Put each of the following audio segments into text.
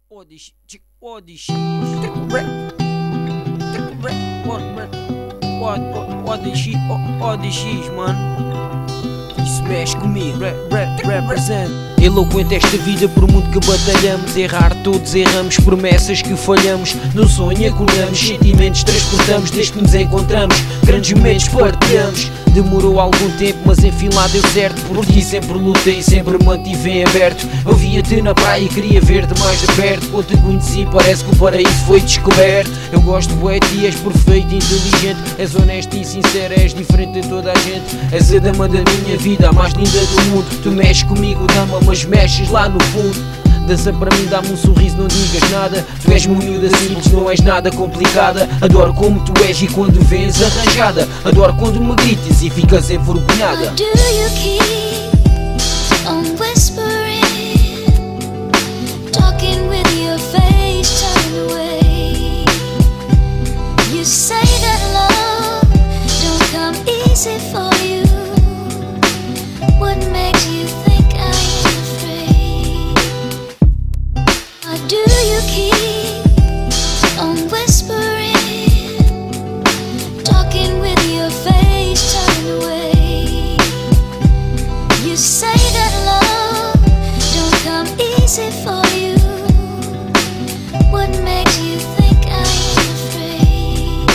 ODX, ODX, mano. Isso mexe comigo, represent. Eloquente esta vida por muito que batalhamos. Errar todos erramos, promessas que falhamos. No sonho acordamos, sentimentos transportamos. Desde que nos encontramos, grandes momentos partilhamos. Demorou algum tempo, mas enfim lá deu certo. Por ti sempre lutei, sempre mantive em aberto. Eu via-te na praia e queria ver-te mais de perto. Quando te conheci parece que o paraíso foi descoberto. Eu gosto de ti, és perfeito e inteligente. És honesto e sincero, és diferente de toda a gente. És a dama da minha vida, a mais linda do mundo. Tu mexes comigo, dama, mas mexes lá no fundo. Dança para mim, dá-me um sorriso, não digas nada. Tu és uma miúda simples, não és nada complicada. Adoro como tu és e quando vens arranjada. Adoro quando me gritas e ficas envergonhada. Do you keep on whispering, talking with your face turned away? You say that love don't come easy for you. What makes you think I am afraid? Or do you keep on whispering, talking with your face turned away? You say that love don't come easy for you. What makes you think I am afraid?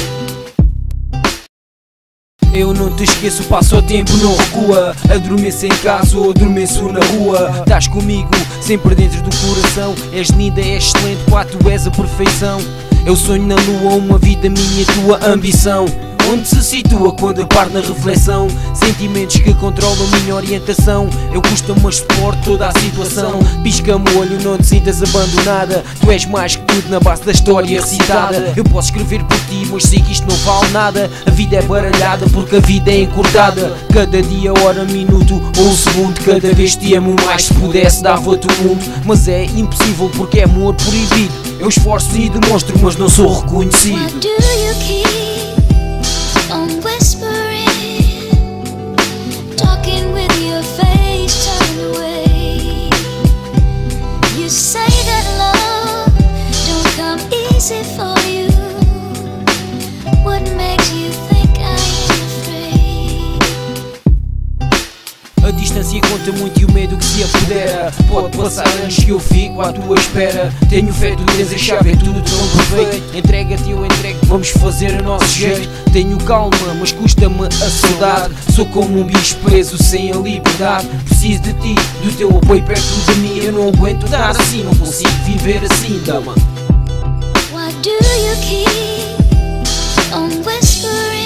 Eu não te esqueço, passo o tempo, não recua. Adormeço em casa ou adormeço na rua. Estás comigo, sempre dentro do coração. És linda, és excelente, pá, tu és a perfeição. Eu sonho na lua, uma vida minha, tua ambição. Onde se situa quando eu paro na reflexão? Sentimentos que controlam minha orientação. Eu custa-me, mas suporto toda a situação. Pisca-me o olho, não te sintas abandonada. Tu és mais que tudo na base da história recitada. Eu posso escrever por ti, mas sei que isto não vale nada. A vida é baralhada porque a vida é encurtada. Cada dia, hora, minuto ou segundo, cada vez te amo mais. Se pudesse dava-te o mundo, mas é impossível porque é amor proibido. Eu esforço e demonstro, mas não sou reconhecido. Why do you keep on whispering, talking with your face turned away? You say that love don't come easy for you. What makes you think I am afraid? A distância conta muito e o medo que se apodera. Pode passar anos que eu fico à tua espera. Tenho fé, tu tens a chave, é tudo tão perfeito. Entrega-te, eu entrego, vamos fazer o nosso jeito. Tenho calma, mas custa-me a saudade. Sou como um bicho preso sem a liberdade. Preciso de ti, do teu apoio perto de mim. Eu não aguento estar assim, não consigo viver assim, dama. Why do you keep on whispering,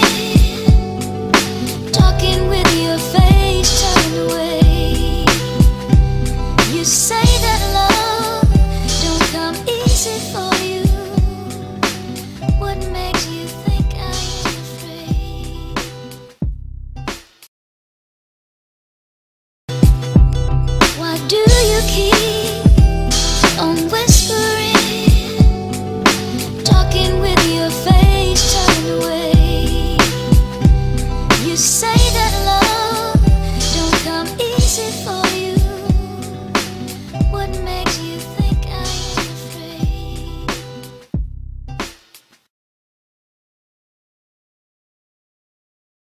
talking with your face turned away? You say that love don't come easy for you. What makes you think I am afraid? Why do you keep on whispering, talking with your face turned away? You say that love don't come easy for you. What makes